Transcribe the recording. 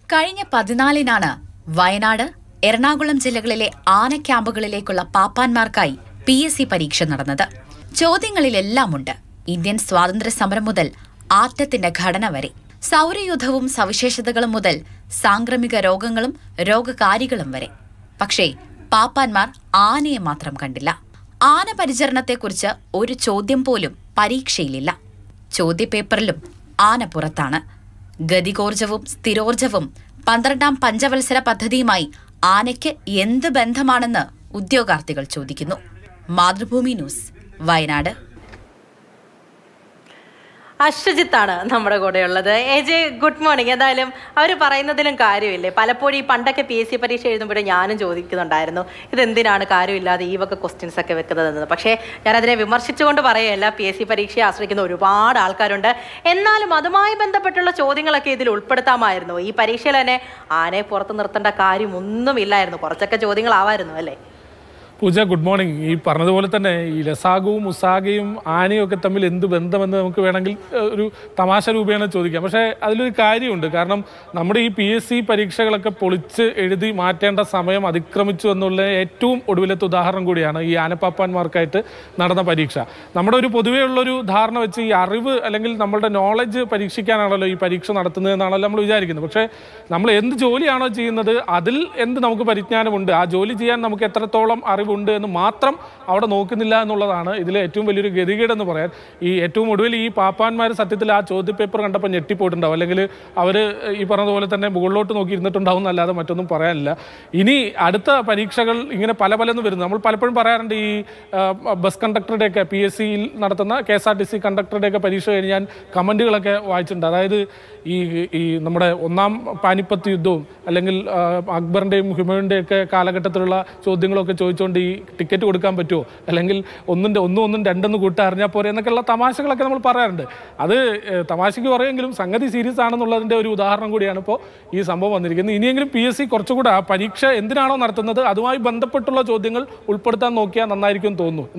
കഴിഞ്ഞ 14-നാണ് വയനാട്, എറണാകുളം ജില്ലകളിലെ ആന ക്യാമ്പുകളിലേക്കുള്ള പാപ്പാന്മാർക്കായി PSC പരീക്ഷ നടന്നത്. ചോദ്യങ്ങളിലെല്ലാമുണ്ട്. ഇന്ത്യൻ സ്വാതന്ത്ര്യ സമരം മുതൽ ആറ്റത്തിന്റെ ഘടന വരെ, സൗരയൂഥവും സവിശേഷതകളും മുതൽ സാംക്രമിക രോഗങ്ങളും രോഗകാരികളും വരെ. പക്ഷേ പാപ്പാന്മാർ ആനയെ മാത്രം കണ്ടില്ല. ആന പരിചരണത്തെക്കുറിച്ച് ഒരു ചോദ്യം പോലും പരീക്ഷയിലില്ല. ചോദ്യപേപ്പറിലും ആന പുറത്താണ്. ഗതികോർജവും സ്ഥിരോർജവും 12ാം പഞ്ചവത്സര പദ്ധതിയുമായി ആനയ്ക്ക് എന്ത് ബന്ധമാണെന്ന് ഉദ്യോഗാർത്ഥികൾ ചോദിക്കുന്നു. മാതൃഭൂമി ന്യൂസ്, വയനാട്. അശ്വജിത്താണ് നമ്മുടെ കൂടെയുള്ളത്. Good morning. എന്തായാലും അവർ പറയുന്നതിലും കാര്യമില്ലേ, പലപ്പോഴും ഈ പണ്ടൊക്കെ PSC പരീക്ഷ എഴുതുമ്പോഴേ ഞാനും ചോദിക്കുന്നുണ്ടായിരുന്നു, ഇതെന്തിനാണ് കാര്യമില്ലാതെ ഈ വക ക്വസ്റ്റ്യൻസ് ഒക്കെ വെക്കുന്നതെന്ന്. പക്ഷേ ഞാനതിനെ വിമർശിച്ചുകൊണ്ട് പറയുകയല്ല. PSC പരീക്ഷയെ ആശ്രയിക്കുന്ന ഒരുപാട് ആൾക്കാരുണ്ട്. എന്നാലും അതുമായി ബന്ധപ്പെട്ടുള്ള ചോദ്യങ്ങളൊക്കെ ഇതിൽ ഉൾപ്പെടുത്താമായിരുന്നു. ഈ പരീക്ഷയിൽ തന്നെ ആനയെ പുറത്ത് നിർത്തേണ്ട കാര്യമൊന്നുമില്ലായിരുന്നു. കുറച്ചൊക്കെ ചോദ്യങ്ങളാവായിരുന്നു അല്ലേ? Pooja, good morning. ഈ പറഞ്ഞതുപോലെ തന്നെ ഈ ലസാഗുവും ഉസാഗയും ആനയും ഒക്കെ തമ്മിൽ എന്ത് ബന്ധമെന്ന് നമുക്ക് വേണമെങ്കിൽ ഒരു തമാശ രൂപേണ ചോദിക്കാം. പക്ഷേ അതിലൊരു കാര്യമുണ്ട്. കാരണം നമ്മുടെ ഈ PSC പരീക്ഷകളൊക്കെ പൊളിച്ച് എഴുതി മാറ്റേണ്ട സമയം അതിക്രമിച്ചു എന്നുള്ള ഏറ്റവും ഒടുവിലത്തെ ഉദാഹരണം കൂടിയാണ് ഈ ആനപ്പാപ്പാന്മാർക്കായിട്ട് നടന്ന പരീക്ഷ. നമ്മുടെ ഒരു പൊതുവേ ഉള്ളൊരു ധാരണ വെച്ച് ഈ അറിവ് അല്ലെങ്കിൽ നമ്മളുടെ നോളജ് പരീക്ഷിക്കാനാണല്ലോ ഈ പരീക്ഷ നടത്തുന്നത് എന്നാണല്ലോ നമ്മൾ വിചാരിക്കുന്നത്. പക്ഷേ നമ്മൾ എന്ത് ജോലിയാണോ ചെയ്യുന്നത് അതിൽ എന്ത് നമുക്ക് പരിജ്ഞാനമുണ്ട്, ആ ജോലി ചെയ്യാൻ നമുക്ക് എത്രത്തോളം അറിവുണ്ട് എന്ന് മാത്രം അവിടെ നോക്കുന്നില്ല എന്നുള്ളതാണ് ഇതിലെ ഏറ്റവും വലിയൊരു ഗതികേടെന്ന് പറയാൻ. ഈ ഏറ്റവും ഒടുവിൽ ഈ പാപ്പാന്മാർ സത്യത്തിൽ ആ ചോദ്യപേപ്പർ കണ്ടപ്പോൾ ഞെട്ടിപ്പോയിട്ടുണ്ടാവും. അല്ലെങ്കിൽ അവർ ഈ പറഞ്ഞതുപോലെ തന്നെ മുകളിലോട്ട് നോക്കി ഇരുന്നിട്ടുണ്ടാവും എന്നല്ലാതെ മറ്റൊന്നും പറയാനില്ല. ഇനി അടുത്ത പരീക്ഷകൾ ഇങ്ങനെ പലതെന്ന് വരുന്നു. നമ്മൾ പലപ്പോഴും പറയാറുണ്ട് ഈ ബസ് കണ്ടക്ടറുടെയൊക്കെ PSCയിൽ നടത്തുന്ന KSRTC കണ്ടക്ടറുടെയൊക്കെ പരീക്ഷ കഴിഞ്ഞ് ഞാൻ കമൻറ്റുകളൊക്കെ വായിച്ചിട്ടുണ്ട്. അതായത് ഈ നമ്മുടെ 1ാം പാനിപ്പത്ത് യുദ്ധവും അല്ലെങ്കിൽ അക്ബറിൻ്റെയും ഹുമയൂണിൻ്റെയും ഒക്കെ കാലഘട്ടത്തിലുള്ള ചോദ്യങ്ങളൊക്കെ ചോദിച്ചുകൊണ്ട് ഈ ടിക്കറ്റ് കൊടുക്കാൻ പറ്റുമോ, അല്ലെങ്കിൽ ഒന്നും രണ്ടെന്ന് കൂട്ട അറിഞ്ഞാൽ പോരെ എന്നൊക്കെയുള്ള തമാശകളൊക്കെ നമ്മൾ പറയാറുണ്ട്. അത് തമാശയ്ക്ക് പറയുമെങ്കിലും സംഗതി സീരിയസ് ആണെന്നുള്ളതിൻ്റെ ഒരു ഉദാഹരണം കൂടിയാണ് ഇപ്പോൾ ഈ സംഭവം വന്നിരിക്കുന്നത്. ഇനിയെങ്കിലും PSC കുറച്ചുകൂടെ ആ പരീക്ഷ എന്തിനാണോ നടത്തുന്നത് അതുമായി ബന്ധപ്പെട്ടുള്ള ചോദ്യങ്ങൾ ഉൾപ്പെടുത്താൻ നോക്കിയാൽ നന്നായിരിക്കും തോന്നുന്നു.